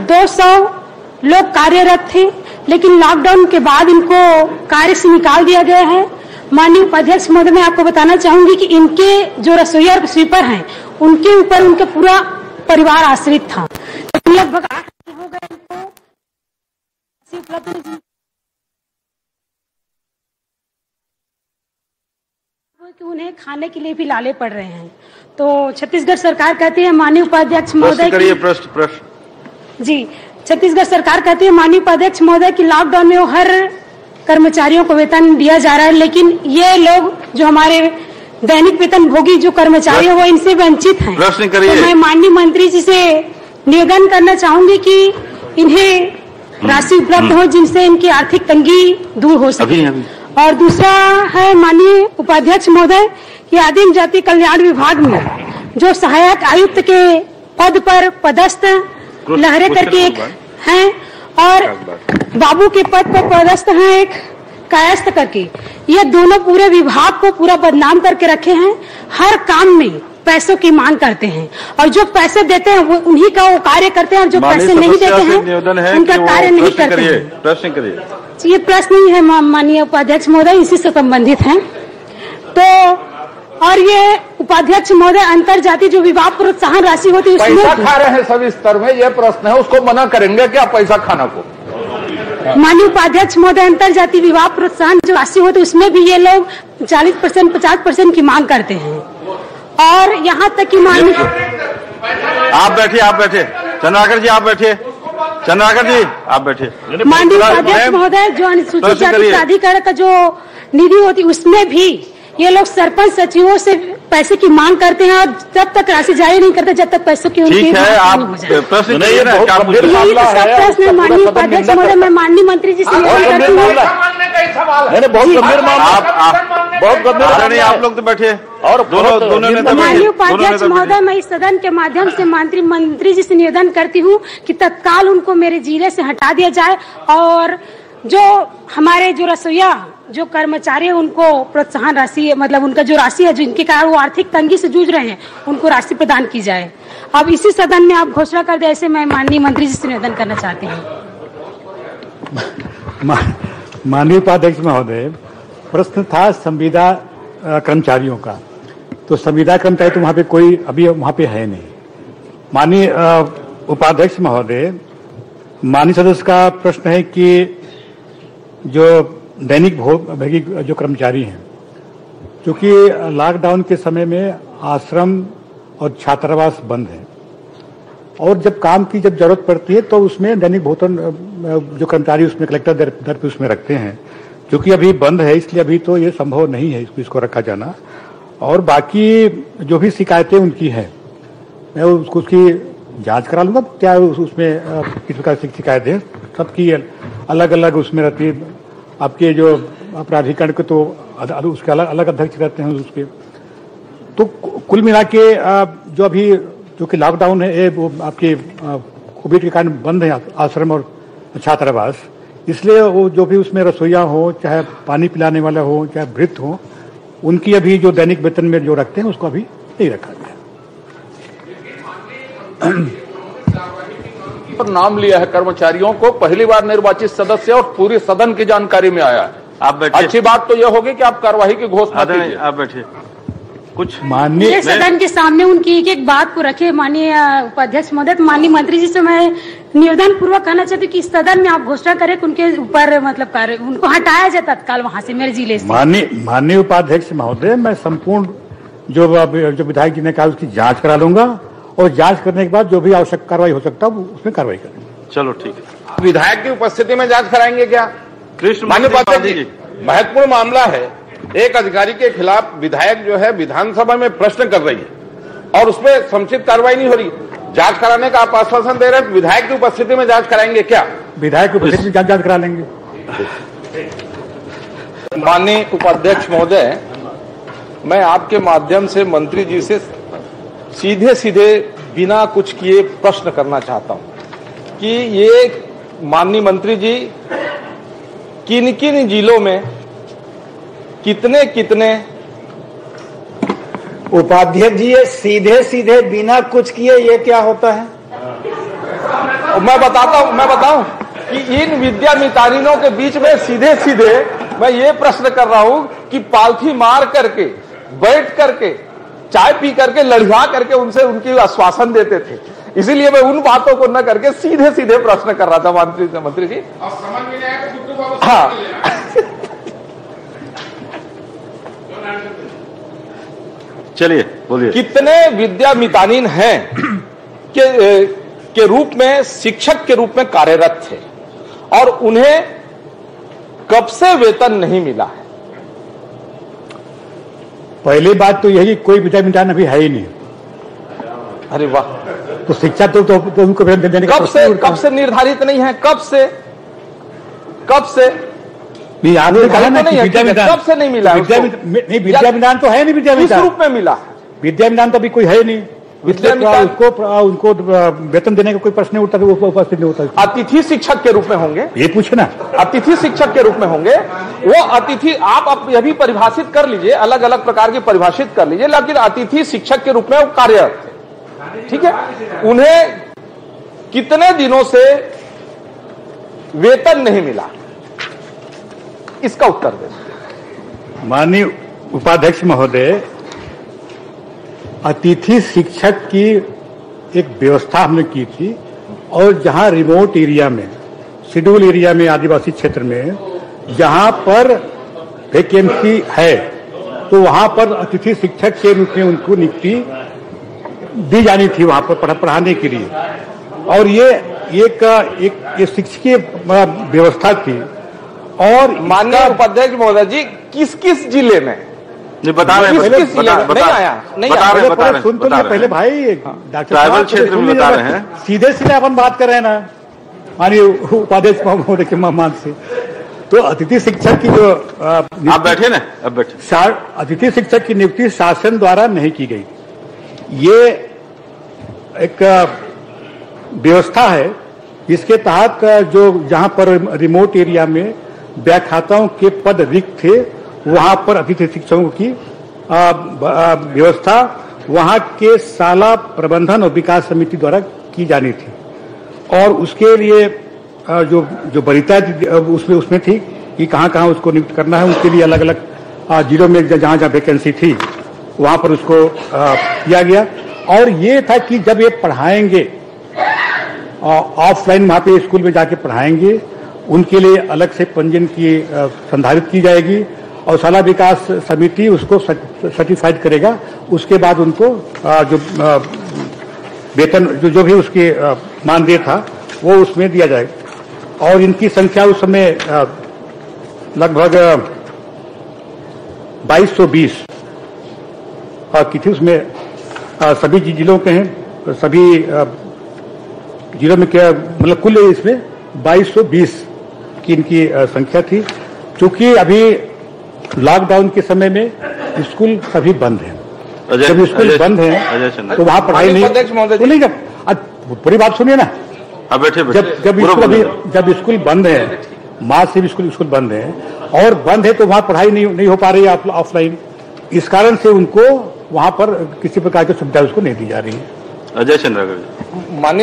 200 लोग कार्यरत थे, लेकिन लॉकडाउन के बाद इनको कार्य से निकाल दिया गया है। माननीय उपाध्यक्ष महोदय, मैं आपको बताना चाहूंगी कि इनके जो रसोईया और स्वीपर हैं, उनके ऊपर उनका पूरा परिवार आश्रित था। लगभग 8 हो गए इनको उपलब्ध कि उन्हें खाने के लिए भी लाले पड़ रहे हैं। तो छत्तीसगढ़ सरकार कहती है माननीय उपाध्यक्ष महोदय जी, छत्तीसगढ़ सरकार कहती है माननीय उपाध्यक्ष महोदय कि लॉकडाउन में वो हर कर्मचारियों को वेतन दिया जा रहा है, लेकिन ये लोग जो हमारे दैनिक वेतन भोगी जो कर्मचारी है वो इनसे वंचित हैं। तो मैं माननीय मंत्री जी से निवेदन करना चाहूंगी कि इन्हें राशि उपलब्ध हो जिनसे इनकी आर्थिक तंगी दूर हो सके। और दूसरा है माननीय उपाध्यक्ष महोदय कि आदिम जाति कल्याण विभाग में जो सहायक आयुक्त के पद पर पदस्थ लहरे करके एक हैं और बाबू के पद पर पदस्थ हैं एक कायस्थ करके, ये दोनों पूरे विभाग को पूरा बदनाम करके रखे हैं। हर काम में पैसों की मांग करते हैं और जो पैसे देते हैं वो उन्हीं का वो कार्य करते हैं और जो पैसे नहीं देते हैं उनका कार्य नहीं करते हैं। प्रश्न करिए। ये प्रश्न ही है माननीय उपाध्यक्ष महोदय, इसी से संबंधित है। तो और ये उपाध्यक्ष महोदय अंतर जाति जो विवाह प्रोत्साहन राशि होती है उसमें पैसा खा रहे हैं सभी स्तर में, ये प्रश्न है, उसको मना करेंगे क्या पैसा खाना को? माननीय उपाध्यक्ष महोदय अंतर जाति विवाह प्रोत्साहन जो राशि होती है उसमें भी ये लोग 40% 50% की मांग करते हैं। और यहाँ तक कि माननीय आप बैठिए चंद्राकर जी, आप बैठिए चंद्राकर जी, आप बैठिए। माननीय उपाध्यक्ष महोदय जो अनुसूचित जाति प्राधिकरण का जो निधि होती है उसमें भी ये लोग सरपंच सचिवों से पैसे की मांग करते हैं और जब तक राशि जारी नहीं करते जब तक पैसों की ठीक है। आप प्रश्न नहीं है, प्रश्न है माननीय उपाध्यक्ष महोदय, मैं माननीय मंत्री जी से निवेदन करती हूँ। बहुत गंभीर मामला, बहुत गंभीर नहीं, आप लोग तो बैठिए और दोनों नेता। माननीय उपाध्यक्ष महोदय, मैं इस सदन के माध्यम से मंत्री जी से निवेदन करती हूँ कि तत्काल उनको मेरे जिले से हटा दिया जाए और जो हमारे जो रसोईया जो कर्मचारी है उनको प्रोत्साहन राशि मतलब उनका जो राशि है जिनके कारण वो आर्थिक तंगी से जूझ रहे हैं उनको राशि प्रदान की जाए। अब इसी सदन में आप घोषणा कर दे, ऐसे मैं माननीय मंत्री जी से निवेदन करना चाहती हूँ। माननीय उपाध्यक्ष महोदय, प्रश्न था संविदा कर्मचारियों का, तो संविदा कर्मचारी तो वहाँ पे कोई अभी वहाँ पे है नहीं। माननीय उपाध्यक्ष महोदय, माननीय सदस्य का प्रश्न है कि जो दैनिक भोगी जो कर्मचारी हैं, क्योंकि लॉकडाउन के समय में आश्रम और छात्रावास बंद है और जब काम की जब जरूरत पड़ती है तो उसमें दैनिक भोजन जो कर्मचारी उसमें कलेक्टर दर पे उसमें रखते हैं, क्योंकि अभी बंद है इसलिए अभी तो ये संभव नहीं है इसको रखा जाना। और बाकी जो भी शिकायतें उनकी है मैं उसकी जांच करा लूंगा, क्या उसमें किस प्रकार से शिकायत है, सबकी अलग अलग उसमें रहती है। आपके जो प्राधिकरण के तो उसके अलग अध्यक्ष रहते हैं उसके। तो कुल मिला के जो अभी जो कि लॉकडाउन है वो आपके कोविड के कारण बंद है आश्रम और छात्रावास, इसलिए वो जो भी उसमें रसोईया हो, चाहे पानी पिलाने वाला हो, चाहे भृत्य हो, उनकी अभी जो दैनिक वेतन में जो रखते हैं उसको अभी नहीं रखा गया। पर नाम लिया है कर्मचारियों को, पहली बार निर्वाचित सदस्य और पूरी सदन की जानकारी में आया है। आप बैठिए। अच्छी बात तो यह होगी कि आप कार्यवाही की घोषणा कीजिए। आप बैठिए। कुछ माननीय सदन के सामने उनकी एक एक बात को रखे माननीय उपाध्यक्ष महोदय। माननीय मंत्री जी से मैं निवेदन पूर्वक कहना चाहती हूँ कि इस सदन में आप घोषणा करें कि उनके ऊपर मतलब कार्य उनको हटाया जाए तत्काल वहां से मेरे जिले से। माननीय उपाध्यक्ष महोदय, मैं संपूर्ण जो विधायक जी ने कहा उसकी जांच करा लूंगा और जांच करने के बाद जो भी आवश्यक कार्रवाई हो सकता है उसमें कार्रवाई करेंगे। चलो ठीक है। विधायक की उपस्थिति में जांच कराएंगे क्या? माननीय उपाध्यक्ष जी, महत्वपूर्ण मामला है। एक अधिकारी के खिलाफ विधायक जो है विधानसभा में प्रश्न कर रही है और उसमें समुचित कार्रवाई नहीं हो रही। जांच कराने का आप आश्वासन दे रहे हैं, विधायक की उपस्थिति में जांच कराएंगे क्या? विधायक की उपस्थिति में जांच करा लेंगे। माननीय उपाध्यक्ष महोदय, मैं आपके माध्यम से मंत्री जी से सीधे सीधे बिना कुछ किए प्रश्न करना चाहता हूं कि ये माननीय मंत्री जी किन किन जिलों में कितने कितने उपाध्यक्ष जी ये सीधे सीधे बिना कुछ किए ये क्या होता है? मैं बताऊं कि इन विद्या मितानिनों के बीच में सीधे सीधे मैं ये प्रश्न कर रहा हूं कि पालथी मार करके, बैठ करके, चाय पी करके, लड़िया करके उनसे उनकी आश्वासन देते थे। इसीलिए मैं उन बातों को न करके सीधे सीधे प्रश्न कर रहा था मंत्री जी। समझ में नहीं आया। हाँ, चलिए बोलिए। कितने विद्या मितानिन हैं के रूप में, शिक्षक के रूप में कार्यरत थे और उन्हें कब से वेतन नहीं मिला है? पहली बात तो यही, कोई विद्या मितान अभी है ही नहीं। अरे वाह, तो शिक्षा तो उनको वेतन देने का कब से निर्धारित नहीं है? कब से नहीं, आपने कहा ना कि विद्या मितान कब से नहीं मिला? विद्या मितान तो है नहीं। विद्या किस मितान रूप में मिला? विद्या मितान तो अभी कोई है नहीं। उनको वेतन देने का कोई प्रश्न नहीं उठता, वो उपस्थित नहीं होता। अतिथि शिक्षक के रूप में होंगे, ये पूछे ना। अतिथि शिक्षक के रूप में होंगे। वो अतिथि आप अभी परिभाषित कर लीजिए, अलग अलग प्रकार की परिभाषित कर लीजिए, लेकिन अतिथि शिक्षक के रूप में वो कार्यरत थे। ठीक है, उन्हें कितने दिनों से वेतन नहीं मिला, इसका उत्तर दें। माननीय उपाध्यक्ष महोदय, अतिथि शिक्षक की एक व्यवस्था हमने की थी और जहां रिमोट एरिया में, शेड्यूल एरिया में, आदिवासी क्षेत्र में जहां पर वैकेंसी है तो वहां पर अतिथि शिक्षक के रूप में उनको नियुक्ति दी जानी थी वहां पर पढ़ाने के लिए। और ये एक शिक्षकीय व्यवस्था थी। और माननीय उपाध्यक्ष महोदय जी, किस किस जिले में बता रहे हैं? पहले भाई डॉक्टर ट्राइबल क्षेत्र में बता रहे हैं। सीधे सीधे अपन बात कर रहे हैं ना माननीय उपाध्यक्ष महोदय के मान से। तो अतिथि शिक्षक की जो आप बैठे ना, अब बैठे। अतिथि शिक्षक की नियुक्ति शासन द्वारा नहीं की गई। ये एक व्यवस्था है, इसके तहत जो जहां पर रिमोट एरिया में व्याख्याताओं के पद रिक्त थे वहां पर अतिथि शिक्षकों की व्यवस्था वहां के शाला प्रबंधन और विकास समिति द्वारा की जानी थी। और उसके लिए जो वरीयता उसमें थी कि कहां उसको नियुक्त करना है, उसके लिए अलग अलग जिलों में जहां वैकेंसी थी वहां पर उसको किया गया। और ये था कि जब ये पढ़ाएंगे ऑफलाइन, वहां पे स्कूल में जाके पढ़ाएंगे, उनके लिए अलग से पंजीयन की संधारित की जाएगी और शाला विकास समिति उसको सर्टिफाइड करेगा। उसके बाद उनको जो वेतन जो भी उसके मानदेय था वो उसमें दिया जाएगा। और इनकी संख्या उस समय लगभग 2220 की थी। उसमें सभी जिलों के हैं, सभी जिलों में क्या मतलब कुल इसमें 2220 की इनकी संख्या थी। चूंकि अभी लॉकडाउन के समय में स्कूल सभी बंद हैं, जब स्कूल बंद हैं तो वहां पढ़ाई नहीं। जब पूरी बात सुनिए ना, जब स्कूल बंद है, मार्च से भी स्कूल बंद है और बंद है तो वहां पढ़ाई नहीं हो पा रही है ऑफलाइन। इस कारण से उनको वहां पर किसी प्रकार की सुविधा उसको नहीं दी जा रही है। अजय चंद्राकर माने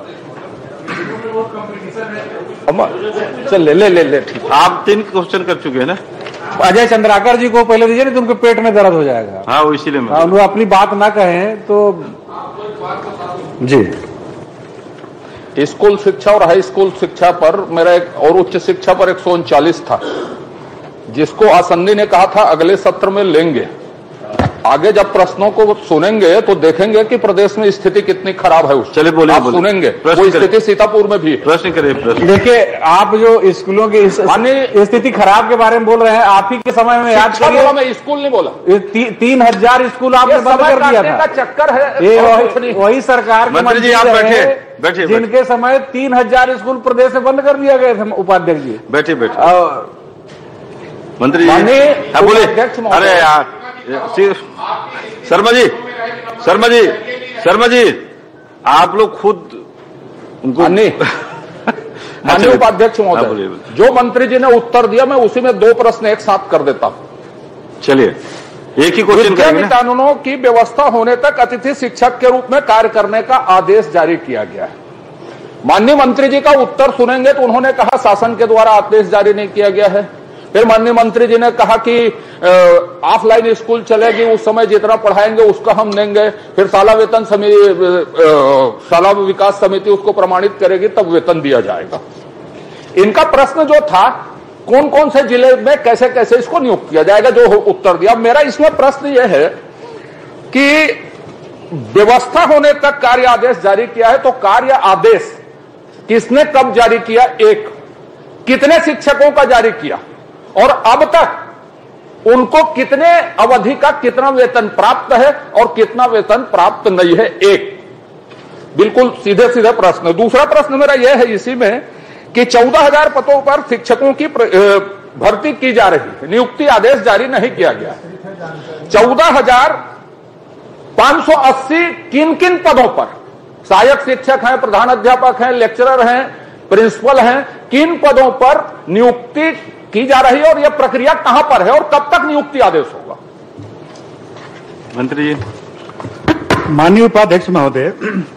चल ले ठीक। आप 3 क्वेश्चन कर चुके हैं ना। अजय चंद्राकर जी को पहले दीजिए, नहीं तो उनके पेट में दर्द हो जाएगा। हाँ, वो इसीलिए वो अपनी बात ना कहें तो जी। स्कूल शिक्षा और हाई स्कूल शिक्षा पर मेरा एक और उच्च शिक्षा पर 139 था, जिसको आसंदी ने कहा था अगले सत्र में लेंगे। आगे जब प्रश्नों को सुनेंगे तो देखेंगे कि प्रदेश में स्थिति कितनी खराब है। चलिए बोलिए, सुनेंगे वो स्थिति सीतापुर में भी। प्रश्न करिए। देखिए, आप जो स्कूलों की स्थिति खराब के बारे में बोल रहे हैं, आप ही के समय में याद करिए, मैं स्कूल नहीं बोला। 3000 स्कूल आपने बंद कर दिया था। चक्कर है ये वही सरकार के मंत्री जी, आप बैठे जिनके समय 3000 स्कूल प्रदेश में बंद कर दिया गए थे। उपाध्यक्ष जी बैठे मंत्री जी बोले। अरे यार शर्मा जी आप लोग खुद उनको माननीय उपाध्यक्ष महोदय, जो मंत्री जी ने उत्तर दिया मैं उसी में 2 प्रश्न एक साथ कर देता हूं। चलिए, एक ही क्वेश्चन करेंगे ना। कानूनों की व्यवस्था होने तक अतिथि शिक्षक के रूप में कार्य करने का आदेश जारी किया गया है। माननीय मंत्री जी का उत्तर सुनेंगे तो उन्होंने कहा शासन के द्वारा आदेश जारी नहीं किया गया है। फिर माननीय मंत्री जी ने कहा कि ऑफलाइन स्कूल चलेगी, उस समय जितना पढ़ाएंगे उसका हम देंगे, फिर शाला वेतन समिति, शाला विकास समिति उसको प्रमाणित करेगी, तब वेतन दिया जाएगा। इनका प्रश्न जो था कौन कौन से जिले में कैसे कैसे इसको नियुक्त किया जाएगा, जो उत्तर दिया। मेरा इसमें प्रश्न यह है कि व्यवस्था होने तक कार्य आदेश जारी किया है, तो कार्य आदेश किसने कब जारी किया, एक कितने शिक्षकों का जारी किया, और अब तक उनको कितने अवधि का कितना वेतन प्राप्त है और कितना वेतन प्राप्त नहीं है, एक बिल्कुल सीधे सीधे प्रश्न। दूसरा प्रश्न मेरा यह है इसी में कि 14,000 पदों पर शिक्षकों की भर्ती की जा रही है, नियुक्ति आदेश जारी नहीं किया गया है। 14,580 किन किन पदों पर, सहायक शिक्षक हैं, प्रधान अध्यापक हैं, लेक्चरर हैं, प्रिंसिपल हैं, किन पदों पर नियुक्ति की जा रही है और यह प्रक्रिया कहां पर है और कब तक नियुक्ति आदेश होगा? मंत्री जी। माननीय उपाध्यक्ष महोदय,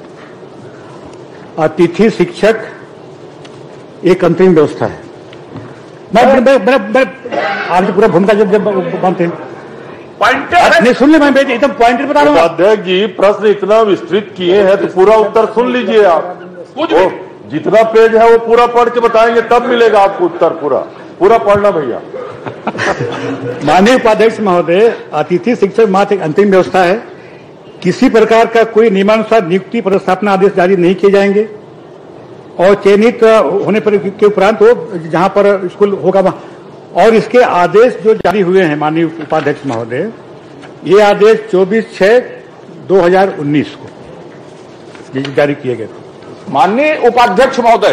अतिथि शिक्षक एक अंतरिम व्यवस्था है। मैं आपकी पूरा भूमिका जब बनते हैं नहीं सुन ले, मैं एकदम पॉइंट बता रहा हूँ। अध्यक्ष जी प्रश्न इतना विस्तृत किए हैं तो पूरा उत्तर सुन लीजिए आप। जितना पेज है वो पूरा पढ़ के बताएंगे तब मिलेगा आपको उत्तर। पूरा पढ़ना भैया। माननीय उपाध्यक्ष महोदय, अतिथि शिक्षक मात्र एक अंतिम व्यवस्था है। किसी प्रकार का कोई नियमानुसार नियुक्ति पदस्थापना आदेश जारी नहीं किए जाएंगे और चयनित होने पर के उपरांत वो जहां पर स्कूल होगा वहां, और इसके आदेश जो जारी हुए हैं माननीय उपाध्यक्ष महोदय, ये आदेश 24/6/2019 को जारी किए गए थे। माननीय उपाध्यक्ष महोदय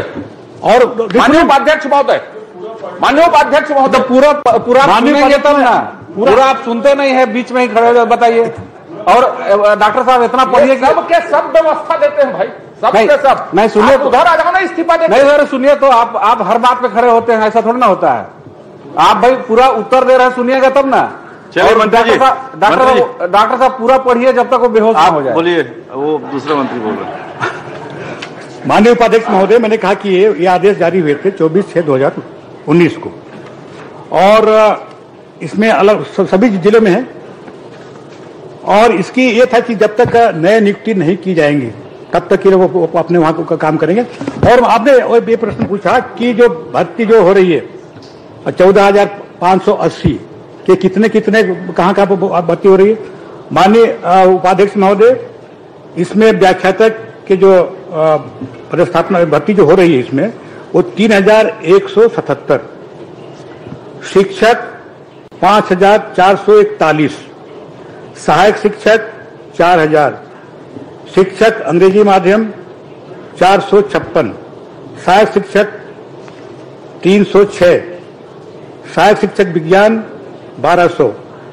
पूरा सुनेंगे तब ना, पूरा आप सुनते नहीं है, बीच में ही खड़े हो बताइए। और डॉक्टर साहब इतना पढ़िए कि सब के सब व्यवस्था देते हैं भाई, सब के सब। नहीं सुनिए, उधर आ जाओ ना, इस्तीफा देते। नहीं सर सुनिए, तो आप हर बात पे खड़े होते हैं, ऐसा थोड़ा ना होता है। आप भाई पूरा उत्तर दे रहे हैं, सुनिएगा तब ना। डॉक्टर साहब पूरा पढ़िए जब तक वो बेहोश ना हो जाए। बोलिए, वो दूसरे मंत्री बोल रहे हैं। माननीय उपाध्यक्ष महोदय, मैंने कहा कि ये आदेश जारी हुए थे 24/6/2019 को, और इसमें अलग सभी जिलों में है। और इसकी ये था कि जब तक नए नियुक्ति नहीं की जाएंगी तब तक वो अपने वहां को काम करेंगे। और आपने ये प्रश्न पूछा कि जो भर्ती जो हो रही है 14,580 के कितने कहाँ भर्ती हो रही है। माननीय उपाध्यक्ष महोदय, इसमें व्याख्यातक के जो पदस्थापना भर्ती जो हो रही है इसमें वो 3,177, शिक्षक 5,441, सहायक शिक्षक 4,000, शिक्षक अंग्रेजी माध्यम 456, सहायक शिक्षक 306, सहायक शिक्षक विज्ञान 1,200।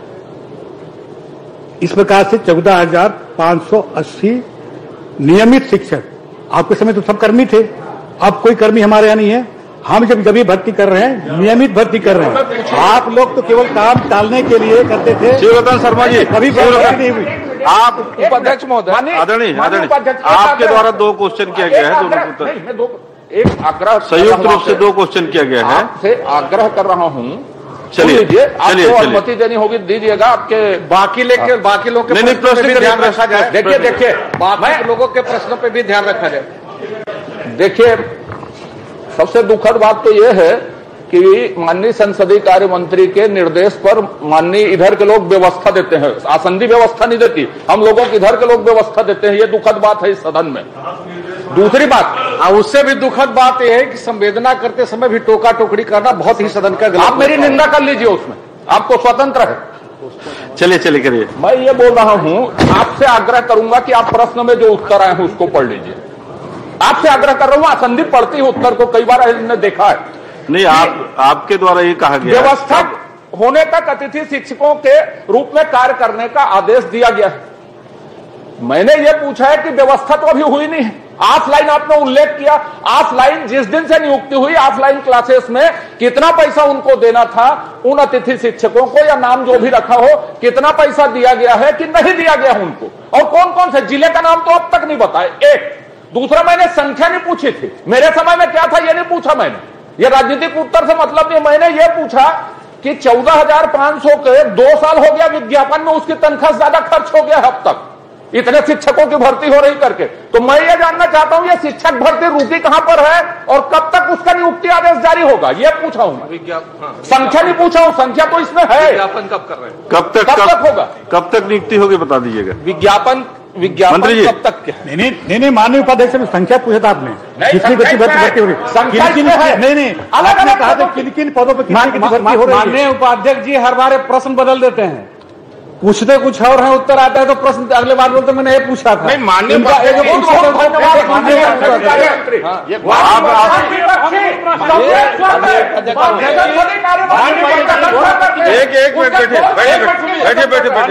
इस प्रकार से 14,580 नियमित शिक्षक। आपके समय तो सब कर्मी थे, अब कोई कर्मी हमारे यहाँ नहीं है। हम जब ये भर्ती कर रहे हैं, नियमित भर्ती कर रहे हैं। आप लोग तो केवल काम टालने के लिए करते थे। शिवरतन शर्मा जी, कभी भर्ती नहीं हुई। आप उपाध्यक्ष महोदय, आदरणीय आपके द्वारा 2 क्वेश्चन किया गया है, एक आग्रह संयुक्त रूप से 2 क्वेश्चन किया गया है। आपसे आग्रह कर रहा हूँ, चलिए आपको अनुमति देनी होगी, दीजिएगा। आपके बाकी लोग के प्रश्न पे ध्यान रखा जाए। देखिए बाकी लोगों के प्रश्नों पे भी ध्यान रखा जाए। देखिए, सबसे दुखद बात तो यह है कि माननीय संसदीय कार्य मंत्री के निर्देश पर माननीय इधर के लोग व्यवस्था देते हैं, आसंदी व्यवस्था नहीं देती, हम लोगों के इधर के लोग व्यवस्था देते हैं। ये दुखद बात है इस सदन में। दूसरी बात, उससे भी दुखद बात यह है कि संवेदना करते समय भी टोका टोकरी करना बहुत ही सदन का गलत। आप मेरी निंदा कर लीजिए, उसमें आपको स्वतंत्र है। चलिए करिए। मैं ये बोल रहा हूं, आपसे आग्रह करूंगा कि आप प्रश्न में जो उत्तर आए हैं उसको पढ़ लीजिए। आपसे आग्रह कर रहा हूं, आसंदी पढ़ती है उत्तर को, कई बार हमने देखा है। नहीं, आपके द्वारा ये कहा गया व्यवस्था होने तक अतिथि शिक्षकों के रूप में कार्य करने का आदेश दिया गया है। मैंने ये पूछा है कि व्यवस्था तो अभी हुई नहीं है। ऑफलाइन आपने उल्लेख किया, ऑफलाइन जिस दिन से नियुक्ति हुई, ऑफलाइन क्लासेस में कितना पैसा उनको देना था उन अतिथि शिक्षकों को, या नाम जो भी रखा हो, कितना पैसा दिया गया है कि नहीं दिया गया उनको, और कौन कौन से जिले का नाम तो अब तक नहीं बताए। एक दूसरा, मैंने संख्या नहीं पूछी थी, मेरे समय में क्या था ये नहीं पूछा मैंने, ये राजनीतिक उत्तर से मतलब नहीं। मैंने ये पूछा कि 14,500 के 2 साल हो गया विज्ञापन में, उसकी तनख्वाह ज्यादा खर्च हो गया अब तक, इतने शिक्षकों की भर्ती हो रही करके। तो मैं ये जानना चाहता हूं ये शिक्षक भर्ती रुकी कहां पर है और कब तक उसका नियुक्ति आदेश जारी होगा, ये पूछा हूं मैं। संख्या नहीं पूछा हूं, संख्या तो इसमें है। विज्ञापन कब कर रहे हैं, कब तक होगा, कब तक नियुक्ति होगी बता दीजिएगा। विज्ञापन कब तक? नहीं, माननीय उपाध्यक्ष में संख्या पूछा था आपने, कितनी भर्ती हो रही संख्या नहीं, आपने कहा था किन किन पदों पर कितनी भर्ती हो रही है। माननीय उपाध्यक्ष जी हर बार प्रश्न बदल देते हैं, पूछते कुछ और है, उत्तर आता है तो प्रश्न अगले बार बोलते मैंने ये पूछा था। नहीं, माननीय एक मिनट बैठे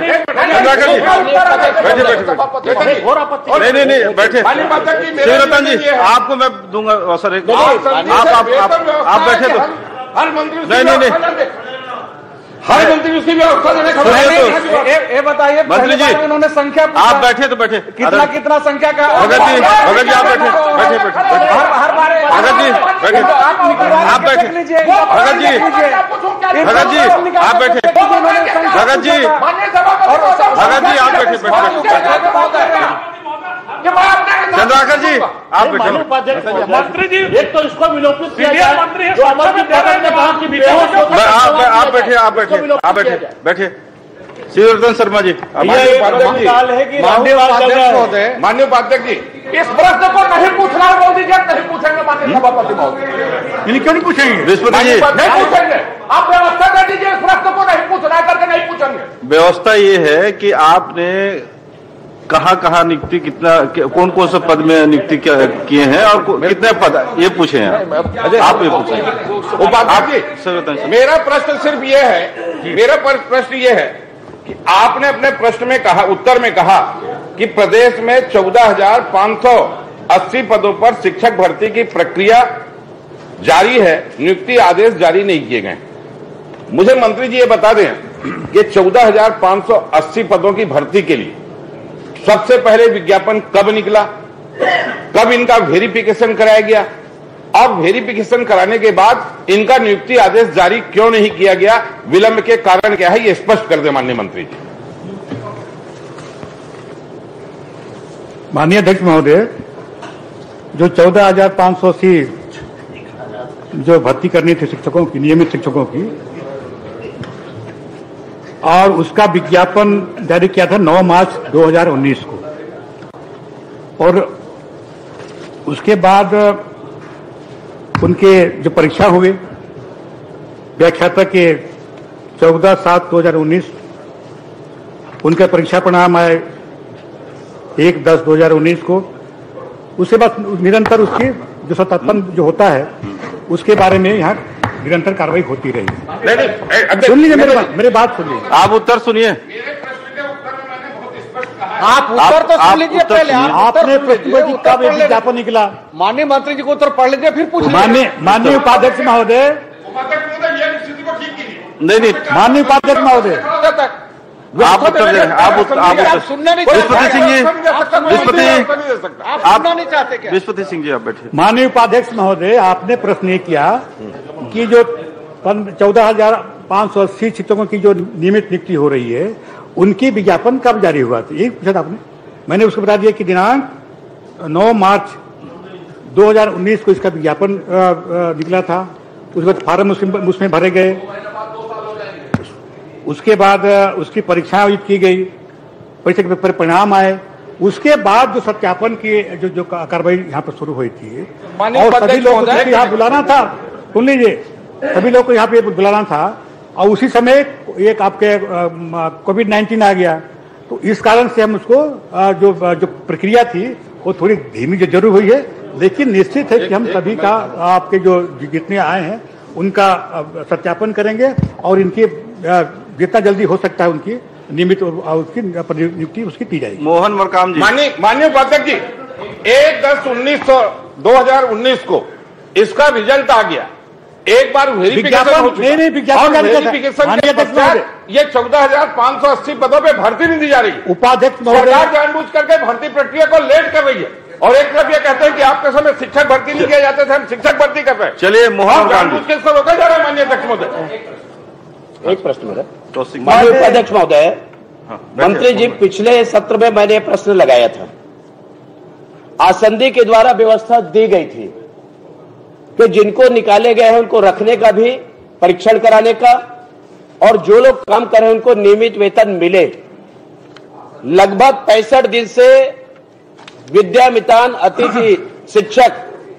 नहीं बैठे। शिवरतन जी आपको मैं दूंगा अवसर, एक आप बैठे तो नहीं हर मंत्री उसकी व्यवस्था देने का। ये बताइए मंत्री जी उन्होंने संख्या आप बैठे तो बैठे, कितना संख्या का। भगत जी आप बैठे हर बार भगत जी बैठे, आप बैठे भगत जी आप बैठे, भगत जी आप बैठे चंद्राकर जी आप बैठे। मंत्री जी एक तो इसको विलोपित किया जाए, मंत्री जो अमर की बैठक ने कहा कि आप बैठे शिवरतन शर्मा जी। माननीय उपाध्यक्ष जी इस प्रश्न को नहीं पूछना है, मोदी जी नहीं पूछेंगे। माननीय सभापति महोदय क्यों नहीं पूछेंगे, विस्पति जी नहीं पूछेंगे, आप व्यवस्था दे दीजिए, इस प्रश्न को नहीं पूछना करके नहीं पूछेंगे। व्यवस्था ये है कि आपने कहाँ नियुक्ति कितना कौन से पद में नियुक्ति किए हैं और कितने पद ये पूछे हैं आप, ये पूछे उपाध्यक्ष। मेरा प्रश्न सिर्फ ये है, मेरा प्रश्न ये है कि आपने अपने प्रश्न में कहा, उत्तर में कहा कि प्रदेश में 14,580 पदों पर शिक्षक भर्ती की प्रक्रिया जारी है, नियुक्ति आदेश जारी नहीं किए गए। मुझे मंत्री जी ये बता दें कि 14,580 पदों की भर्ती के लिए सबसे पहले विज्ञापन कब निकला, कब इनका वेरिफिकेशन कराया गया, और वेरिफिकेशन कराने के बाद इनका नियुक्ति आदेश जारी क्यों नहीं किया गया, विलंब के कारण क्या है, ये स्पष्ट कर दे माननीय मंत्री जी। माननीय अध्यक्ष महोदय, जो 14,580 जो भर्ती करनी थी शिक्षकों की, नियमित शिक्षकों की, और उसका विज्ञापन जारी किया था 9 मार्च 2019 को, और उसके बाद उनके जो परीक्षा हुए व्याख्याता के 14/7/2019, उनका परीक्षा परिणाम आए 1/10/2019 को। उसके बाद निरंतर उसकी जो सत्यापन जो होता है उसके बारे में यहाँ निरंतर कार्रवाई होती रही। सुन लीजिए मेरी बात सुनिए, आप उत्तर सुनिए। आप उत्तर तो सुन लीजिए पहले। आपने प्रश्न का विज्ञापन निकला, माननीय मंत्री जी को उत्तर पढ़ लीजिए फिर पूछ लीजिए। माननीय उपाध्यक्ष महोदय, नहीं माननीय उपाध्यक्ष महोदय आप उत्तर दें, आप सुनना नहीं, विस्पति सिंह जी, विस्पति सिंह जी आप बैठे। माननीय उपाध्यक्ष महोदय, आपने प्रश्न ये किया कि जो 14,580 शिक्षकों की जो नियमित नियुक्ति हो रही है उनकी विज्ञापन कब जारी हुआ था, ये पूछा था आपने। मैंने उसको बता दिया कि दिनांक 9 मार्च 2019 को इसका विज्ञापन निकला था। उसके बाद फार्म उसमें भरे गए, उसके बाद उसकी परीक्षा आयोजित की गई, परीक्षा के परिणाम आए, उसके बाद जो सत्यापन की जो कार्रवाई यहाँ पर शुरू हुई थी, और सभी लोगों को यहाँ बुलाना था, सुन लीजिए, सभी लोग को यहाँ पे बुलाना था, और उसी समय एक आपके कोविड-19 आ गया, तो इस कारण से हम उसको जो प्रक्रिया थी वो थोड़ी धीमी जरूर हुई है, लेकिन निश्चित है कि हम सभी का आपके जो जितने आए हैं उनका सत्यापन करेंगे और इनकी जितना जल्दी हो सकता है उनकी नियमित उसकी नियुक्ति उसकी की जाएगी। मोहन मरकाम जी। माननीय उपाध्यक्ष जी, 1/10/2019 को इसका रिजल्ट आ गया, एक बार वेरिफिकेशन हो चुका, वेरिफिकेशन के पश्चात ये 14,580 पदों पे भर्ती नहीं दी जा रही। उपाध्यक्ष सरकार जानबूझ करके भर्ती प्रक्रिया को लेट कर रही है। और एक तरफ ये कहते हैं कि आपके समय शिक्षक भर्ती नहीं किए जाते थे, हम शिक्षक भर्ती कर रहे हैं। चलिए मोहन गांधी उसके सब रोका जा रहा है। माननीय अध्यक्ष महोदय, एक प्रश्न मेरा। तो माननीय उपाध्यक्ष महोदय, मंत्री जी, पिछले सत्र में मैंने प्रश्न लगाया था, आसंदी के द्वारा व्यवस्था दी गई थी कि जिनको निकाले गए हैं उनको रखने का भी, परीक्षण कराने का, और जो लोग काम कर रहे हैं उनको नियमित वेतन मिले। लगभग 65 दिन से विद्यामितान अतिथि शिक्षक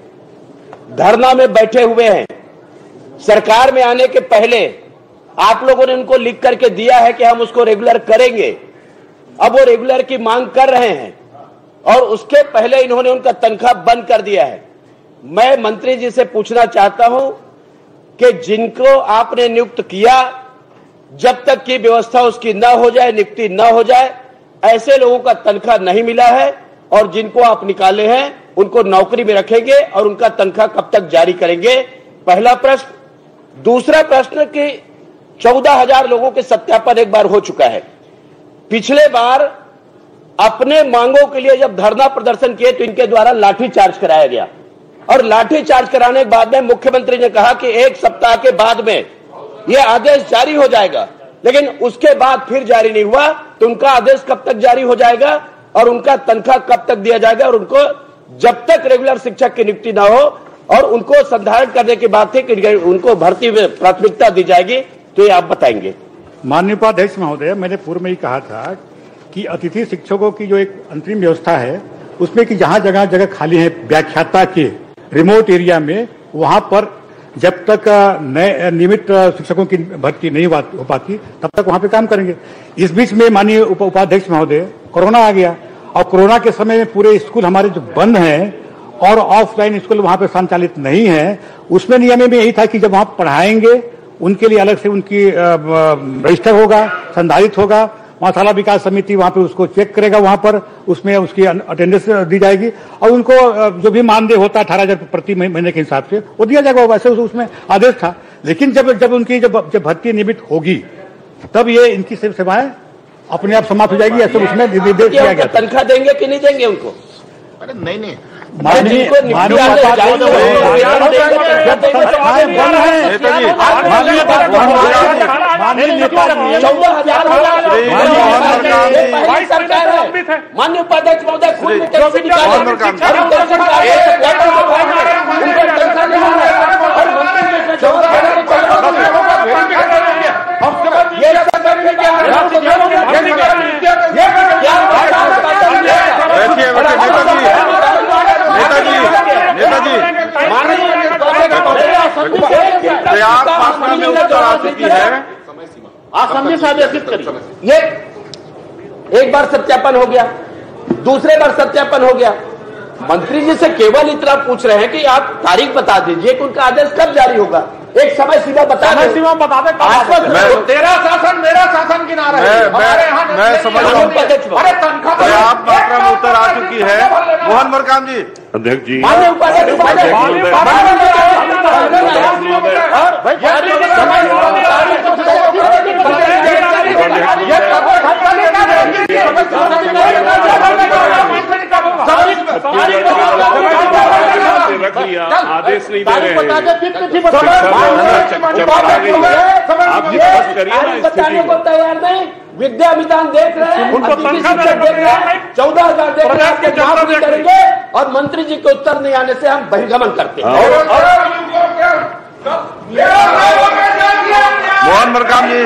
धरना में बैठे हुए हैं। सरकार में आने के पहले आप लोगों ने उनको लिख करके दिया है कि हम उसको रेगुलर करेंगे। अब वो रेगुलर की मांग कर रहे हैं और उसके पहले इन्होंने उनका तनख्वाह बंद कर दिया है। मैं मंत्री जी से पूछना चाहता हूं कि जिनको आपने नियुक्त किया, जब तक की व्यवस्था उसकी न हो जाए, नियुक्ति न हो जाए, ऐसे लोगों का तनख्वाह नहीं मिला है, और जिनको आप निकाले हैं उनको नौकरी में रखेंगे और उनका तनख्वाह कब तक जारी करेंगे? पहला प्रश्न। दूसरा प्रश्न कि 14,000 लोगों के सत्यापन एक बार हो चुका है। पिछले बार अपने मांगों के लिए जब धरना प्रदर्शन किए तो इनके द्वारा लाठीचार्ज कराया गया, और लाठीचार्ज कराने के बाद में मुख्यमंत्री ने कहा कि 1 सप्ताह के बाद में यह आदेश जारी हो जाएगा, लेकिन उसके बाद फिर जारी नहीं हुआ। तो उनका आदेश कब तक जारी हो जाएगा और उनका तनख्वाह कब तक दिया जाएगा? और उनको जब तक रेगुलर शिक्षक की नियुक्ति ना हो और उनको संधारण करने की बात है कि उनको भर्ती में प्राथमिकता दी जाएगी, तो ये आप बताएंगे। माननीय उपाध्यक्ष महोदय, मैंने पूर्व में ही कहा था कि अतिथि शिक्षकों की जो एक अंतरिम व्यवस्था है उसमें कि जहां जगह खाली है व्याख्याता के रिमोट एरिया में, वहां पर जब तक नए नियमित शिक्षकों की भर्ती नहीं हो पाती तब तक वहां पे काम करेंगे। इस बीच में माननीय उपाध्यक्ष महोदय, कोरोना आ गया, और कोरोना के समय में पूरे स्कूल हमारे जो बंद हैं और ऑफलाइन स्कूल वहां पे संचालित नहीं है, उसमें नियम में यही था कि जब वहां पढ़ाएंगे उनके लिए अलग से उनकी रजिस्टर होगा, संधारित होगा, वहां शाला विकास समिति वहां पे उसको चेक करेगा, वहां पर उसमें उसकी अटेंडेंस दी जाएगी और उनको जो भी मानदेय होता है 18,000 प्रति महीने के हिसाब से वो दिया जाएगा। वैसे उसमें आदेश था, लेकिन जब उनकी जब भर्ती नियमित होगी तब ये इनकी सेवाएं अपने आप समाप्त हो जाएगी, ऐसे उसमें निर्देश दिया गया। तनख्वाह देंगे कि नहीं देंगे उनको? अरे नहीं, माननीय उपाध्यक्ष महोदय खुद नेताजी प्रयाग फासला में उत्तर आ चुकी है, आप समझे साबित करिए। ये एक बार सत्यापन हो गया, दूसरे बार सत्यापन हो गया। मंत्री जी से केवल इतना पूछ रहे हैं कि आप तारीख बता दीजिए कि उनका आदेश कब जारी होगा, एक समय सीमा बता दे। सीमा बता दे। तेरा शासन मेरा शासन की नारा है। मैं समझ रहा हूँ। अरे तनख्वाह प्रयाग मात्रा में उत्तर आ चुकी है। मोहन मरकाम जी। अध्यक्ष जी, रख लिया, आदेश नहीं दे रहे हैं, आप स्पष्ट करिए ना बताने को तैयार नहीं। विद्यामितान देख रहे हैं, उनको तनख्वाह देख रहे हैं, 14,000 देख रहे हैं, माफ नहीं करेंगे और मंत्री जी के उत्तर नहीं आने से हम बहिर्गमन करते हैं। मोहन मरकाम जी।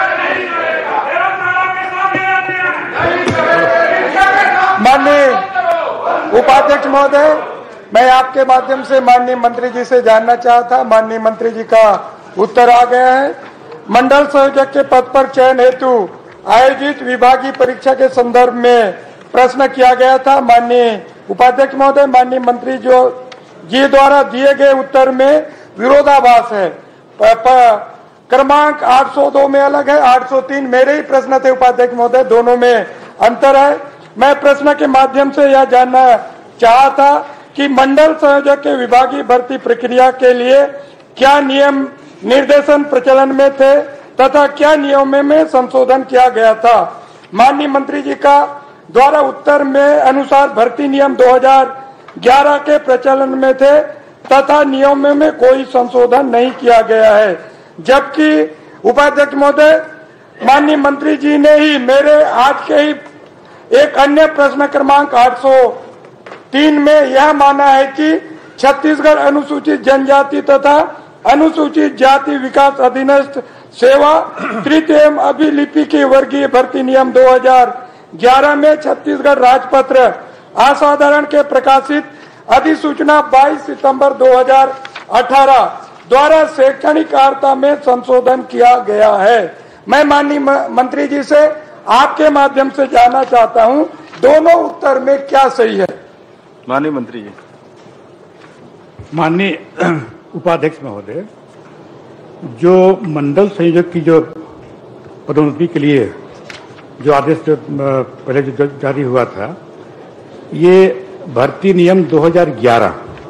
माननीय उपाध्यक्ष महोदय, मैं आपके माध्यम से माननीय मंत्री जी से जानना चाहता। माननीय मंत्री जी का उत्तर आ गया है। मंडल संयोजक के पद पर चयन हेतु आयोजित विभागीय परीक्षा के संदर्भ में प्रश्न किया गया था। माननीय उपाध्यक्ष महोदय, माननीय मंत्री जी द्वारा दिए गए उत्तर में विरोधाभास है। क्रमांक 802 में अलग है, 803 मेरे ही प्रश्न थे उपाध्यक्ष महोदय, दोनों में अंतर है। मैं प्रश्न के माध्यम से यह जानना चाहता कि मंडल संयोजक के विभागीय भर्ती प्रक्रिया के लिए क्या नियम निर्देशन प्रचलन में थे तथा क्या नियमों में संशोधन किया गया था। माननीय मंत्री जी का द्वारा उत्तर में अनुसार भर्ती नियम 2000 2011 के प्रचलन में थे तथा नियमों में कोई संशोधन नहीं किया गया है। जबकि उपाध्यक्ष महोदय, माननीय मंत्री जी ने ही मेरे आज के ही एक अन्य प्रश्न क्रमांक 803 में यह माना है कि छत्तीसगढ़ अनुसूचित जनजाति तथा अनुसूचित जाति विकास अधीनस्थ सेवा तृतीय एवं अभिलिपिकी वर्गीय भर्ती नियम 2011 में छत्तीसगढ़ राजपत्र असाधारण के प्रकाशित अधिसूचना 22 सितंबर 2018 द्वारा शैक्षणिक अर्हता में संशोधन किया गया है। मैं माननीय मंत्री जी से आपके माध्यम से जानना चाहता हूं, दोनों उत्तर में क्या सही है? माननीय मंत्री जी। माननीय उपाध्यक्ष महोदय, जो मंडल संयोजक की जो पदोन्नति के लिए जो आदेश जो पहले जो जारी हुआ था, ये भर्ती नियम 2011,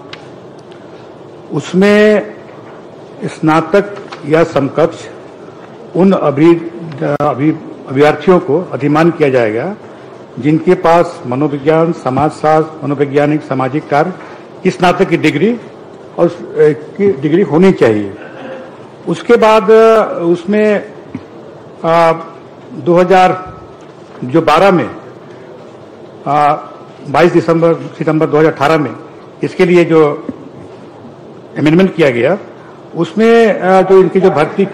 उसमें स्नातक या समकक्ष उन अभ्यर्थियों को अधिमान किया जाएगा जिनके पास मनोविज्ञान, समाजशास्त्र, मनोवैज्ञानिक, सामाजिक कार्य की स्नातक की डिग्री और की डिग्री होनी चाहिए। उसके बाद उसमें 2012 में 22 सितंबर 2018 में इसके लिए जो अमेंडमेंट किया गया, उसमें जो इनकी जो भर्ती,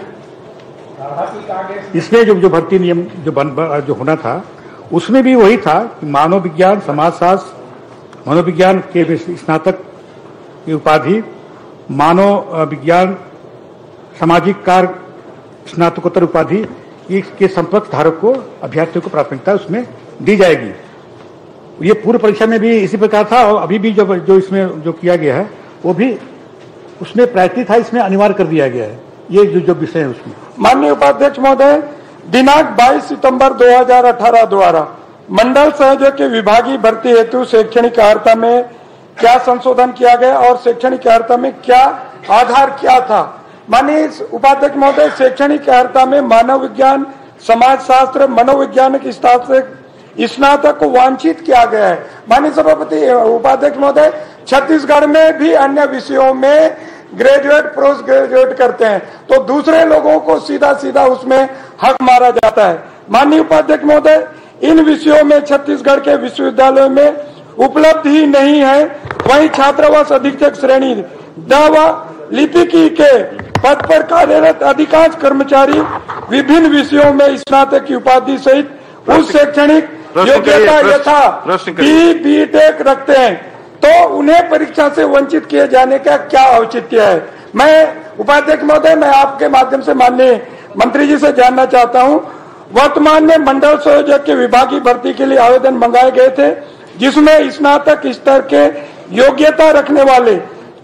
इसमें जो भर्ती नियम जो होना था, उसमें भी वही था कि मानव विज्ञान, समाजशास्त्र, मनोविज्ञान के स्नातक की उपाधि, मानव विज्ञान, सामाजिक कार्य स्नातकोत्तर उपाधि के संपर्क धारक को, अभ्यर्थियों को प्राथमिकता उसमें दी जाएगी। ये पूर्व परीक्षा में भी इसी प्रकार था और अभी भी जो इसमें जो किया गया है वो भी उसमें प्रायतिक था, इसमें अनिवार्य कर दिया गया है। ये जो विषय है उसमें। माननीय उपाध्यक्ष महोदय, दिनांक 22 सितंबर 2018 द्वारा मंडल संयोजक के विभागीय भर्ती हेतु शैक्षणिक अर्हता में क्या संशोधन किया गया और शैक्षणिक अर्हता में क्या आधार क्या था? माननीय उपाध्यक्ष महोदय, शैक्षणिक अर्हता में मानव विज्ञान, समाजशास्त्र, मनोवैज्ञानिक स्नातक को वांछित किया गया है। माननीय सभापति उपाध्यक्ष महोदय, छत्तीसगढ़ में भी अन्य विषयों में ग्रेजुएट, पोस्ट ग्रेजुएट करते हैं तो दूसरे लोगों को सीधा सीधा उसमें हक मारा जाता है। माननीय उपाध्यक्ष महोदय, इन विषयों में छत्तीसगढ़ के विश्वविद्यालयों में उपलब्ध ही नहीं है। वहीं छात्रावास अधीक्षक श्रेणी द व लिपिकी के पद पर कार्यरत अधिकांश कर्मचारी विभिन्न विषयों में स्नातक की उपाधि सहित उस शैक्षणिक योग्यता यथा बी.टेक रखते हैं, तो उन्हें परीक्षा से वंचित किए जाने का क्या औचित्य है? मैं उपाध्यक्ष महोदय, मैं आपके माध्यम से माननीय मंत्री जी से जानना चाहता हूं, वर्तमान में मंडल संयोजक के विभागीय भर्ती के लिए आवेदन मंगाए गए थे जिसमें स्नातक स्तर के योग्यता रखने वाले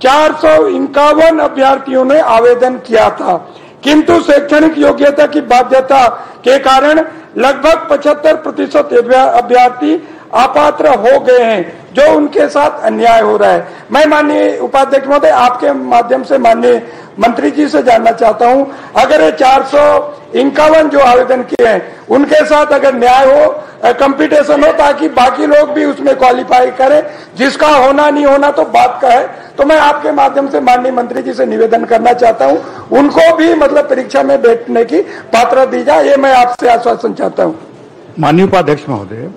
451 अभ्यर्थियों ने आवेदन किया था, किंतु शैक्षणिक योग्यता की बाध्यता के कारण लगभग 75% अभ्यर्थी अपात्र हो गए हैं, जो उनके साथ अन्याय हो रहा है। मैं माननीय उपाध्यक्ष महोदय आपके माध्यम से माननीय मंत्री जी से जानना चाहता हूं, अगर ये 451 जो आवेदन किए हैं उनके साथ अगर न्याय हो, कंपटीशन हो, ताकि बाकी लोग भी उसमें क्वालिफाई करें, जिसका होना नहीं होना तो बात का है, तो मैं आपके माध्यम से माननीय मंत्री जी से निवेदन करना चाहता हूं, उनको भी मतलब परीक्षा में बैठने की पात्रता दी जाए, ये मैं आपसे आश्वासन चाहता हूं। माननीय उपाध्यक्ष महोदय,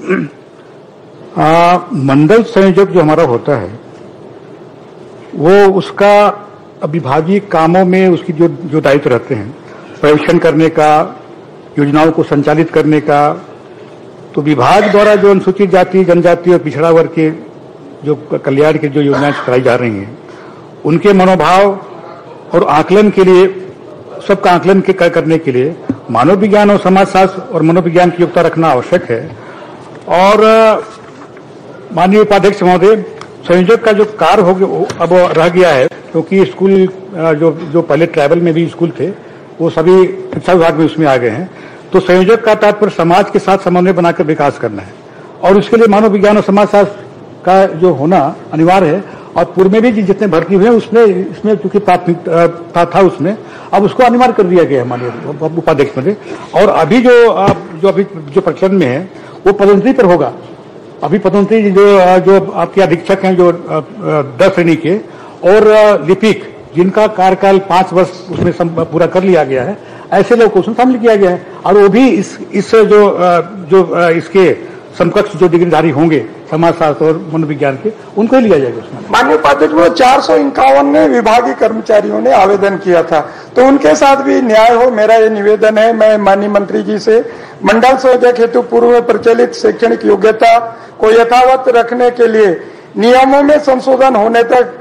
मंडल संयोजक जो हमारा होता है वो उसका विभागीय कामों में उसकी जो दायित्व रहते हैं, पर्यवेक्षण करने का, योजनाओं को संचालित करने का, तो विभाग द्वारा जो अनुसूचित जाति, जनजाति और पिछड़ा वर्ग के जो कल्याण की जो योजनाएं चलाई जा रही हैं, उनके मनोभाव और आकलन के लिए, सबका आकलन करने के लिए मानव विज्ञान और समाजशास्त्र और मनोविज्ञान की योग्यता रखना आवश्यक है। और माननीय उपाध्यक्ष महोदय, संयोजक का जो कार्य हो गया अब रह गया है, क्योंकि स्कूल जो पहले ट्राइबल में भी स्कूल थे वो सभी शिक्षा विभाग में उसमें आ गए हैं, तो संयोजक का तात्पर्य समाज के साथ समन्वय बनाकर विकास करना है और उसके लिए मानव विज्ञान और समाजशास्त्र का जो होना अनिवार्य है। और पूर्व में भी जितने भर्ती हुए उसमें इसमें चूंकि प्राथमिकता था उसमें, अब उसको अनिवार्य कर दिया गया है माननीय उपाध्यक्ष महोदय। और अभी जो प्रचलन में है वो पदोन्नति पर होगा, अभी पदोन्नति जो आपके अधीक्षक हैं, जो 10 श्रेणी के और लिपिक जिनका कार्यकाल 5 वर्ष उसमें पूरा कर लिया गया है, ऐसे लोगों को उसमें शामिल किया गया है। और वो भी इस जो इसके समकक्ष जो डिग्रीधारी होंगे समाजशास्त्र और मनोविज्ञान के, उनको ही लिया जाएगा उसमें। माननीय उपाध्यक्ष, वो 451 विभागीय कर्मचारियों ने आवेदन किया था, तो उनके साथ भी न्याय हो, मेरा ये निवेदन है। मैं माननीय मंत्री जी से मंडल संयोजक हेतु पूर्व में प्रचलित शैक्षणिक योग्यता को यथावत रखने के लिए नियमों में संशोधन होने तक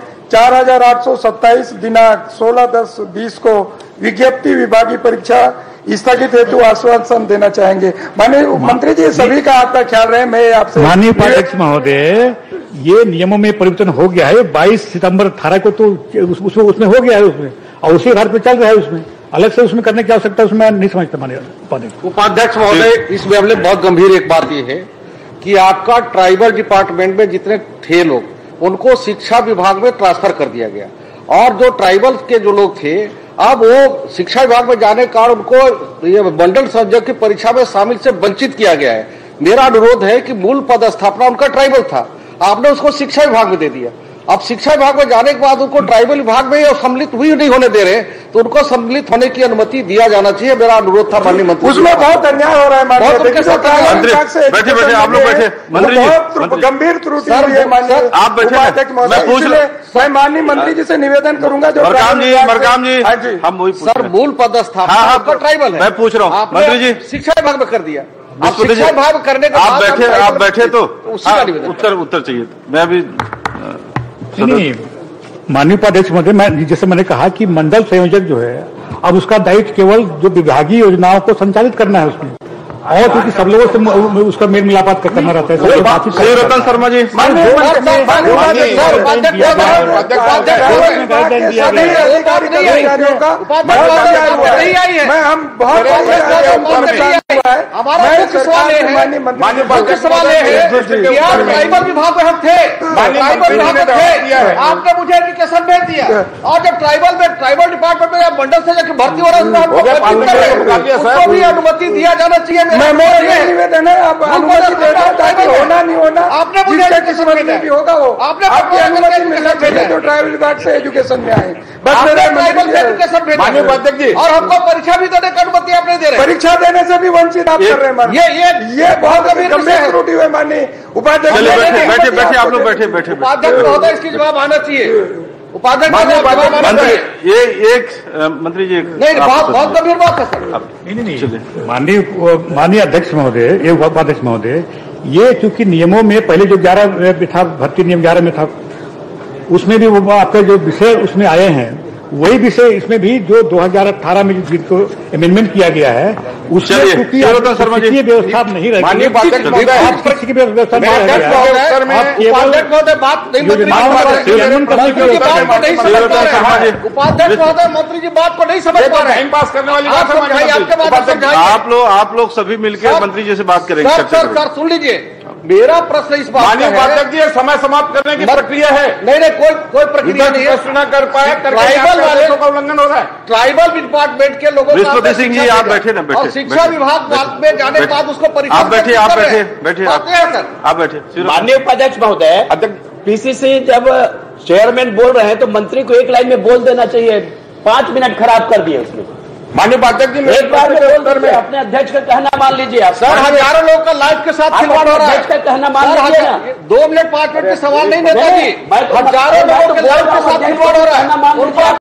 4827 दिनांक 16/10/20 को विज्ञप्ति विभागीय परीक्षा स्थगित हेतु आश्वासन देना चाहेंगे। माननीय मंत्री जी, सभी का आपका ख्याल रहे। मैं आपसे माननीय उपाध्यक्ष महोदय, ये नियमों में परिवर्तन हो गया है। 22 सितंबर 18 को तो उसमें हो गया है उसमें, और उसी आधार पर चल रहा है। उसमें अलग से उसमें करने की आवश्यकता उसमें नहीं समझता। माननीय उपाध्यक्ष महोदय, इस मामले में बहुत गंभीर एक बात यह है कि आपका ट्राइबल डिपार्टमेंट में जितने थे लोग, उनको शिक्षा विभाग में ट्रांसफर कर दिया गया, और जो ट्राइबल के जो लोग थे, अब वो शिक्षा विभाग में जाने के कारण उनको ये मंडल संयोजक की परीक्षा में शामिल से वंचित किया गया है। मेरा अनुरोध है कि मूल पदस्थापना उनका ट्राइबल था, आपने उसको शिक्षा विभाग में दे दिया। अब शिक्षा विभाग में जाने के बाद उनको ट्राइबल विभाग में सम्मिलित हुई नहीं होने दे रहे, तो उनको सम्मिलित होने की अनुमति दिया जाना चाहिए। मेरा अनुरोध था माननीय मंत्री। उसमें बहुत अन्याय हो रहा है माननीय बैठे बैठे आप लोग बैठे। मंत्री बहुत गंभीर त्रुटि हुई है माननीय आप बैठे। मैं पूछ रहा, मैं माननीय मंत्री जी से निवेदन करूंगा जो मरकाम जी हम वही सर, मूल पदस्थापना आपका ट्राइबल है। मैं पूछ रहा हूँ मंत्री जी, शिक्षा विभाग में कर दिया। शिक्षा विभाग करने के बाद आप बैठे तो उत्तर चाहिए। मैं अभी नहीं, माननीय उपाध्यक्ष महोदय, मैं जैसे मैंने कहा कि मंडल संयोजक जो है, अब उसका दायित्व केवल जो विभागीय योजनाओं को संचालित करना है उसमें, और क्योंकि सब लोगों से उसका मेल मिलाप करना रहता है। रतन शर्मा जी, हम बहुत सवाल है, ट्राइबल विभाग में हम थे, ट्राइबल विभाग में थे, आपने मुझे एजुकेशन भेज दिया, और जब ट्राइबल डिपार्टमेंट में मंडल से जाकर भर्ती हो रहा है, उसको भी अनुमति दिया जाना चाहिए। मेरा निवेदन है, आप अनुमति दे दो ताकि होना नहीं होना, आपने मुझे एजुकेशन में भी होगा वो, आपकी अनुमति मिलना चाहिए जो ट्राइबल विभाग से एजुकेशन में आए। बस ट्राइबल से एजुकेशन भेजा, और हमको परीक्षा भी देने की अनुमति आप नहीं दे रहे। परीक्षा देने से भी वंचित आप कर रहे हैं। ये बहुत गंभीर त्रुटि है माननीय उपाध्यक्ष। बैठे आप लोग बैठे। उपाध्यक्ष महोदय, इसकी जवाब आना चाहिए। उपाध्यक्ष ये एक मंत्री जी नहीं, बहुत गंभीर बात है सर। नहीं, माननीय अध्यक्ष महोदय, एक उपाध्यक्ष महोदय, ये चूंकि नियमों में पहले जो 11 में था, भर्ती नियम 11 में था, उसमें भी वो आपके जो विषय उसमें आए हैं, वही विषय इसमें भी जो 2018 में जिनको अमेंडमेंट किया गया है, उसमें चूंकि व्यवस्था नहीं रही। माननीय उपाध्यक्ष महोदय, मंत्री जी बात को नहीं समझ पा रहे हैं। पास करने वाली बात समझाइए। आप लोग सभी मिलकर मंत्री जी से बात करेंगे। सर सुन लीजिए, मेरा प्रश्न इस बात का है, समय समाप्त करने की प्रक्रिया है। नहीं, कोई प्रक्रिया नहीं है। प्रश्न कर पाए, ट्राइबल वाले का उल्लंघन हो रहा है। ट्राइबल डिपार्टमेंट के लोगों विश्वपति सिंह जी, आप बैठे ना, और शिक्षा विभाग में जाने के बाद उसको परीक्षा आप बैठे सर, आप बैठे। माननीय उपाध्यक्ष महोदय, पीसीसी जब चेयरमैन बोल रहे हैं तो मंत्री को एक लाइन में बोल देना चाहिए। 5 मिनट खराब कर दिए उसने। माननीय उपाध्यक्ष जी, एक बार में अपने अध्यक्ष का कहना मान लीजिए आप। सर, हजारों लोगों का लाइफ के साथ खिलवाड़ हो रहा है। अध्यक्ष का कहना मान लीजिए। 2 मिनट 5 मिनट के सवाल नहीं, नेताजी, हजारों लोगों के लाइफ के साथ खिलवाड़ हो रहा है।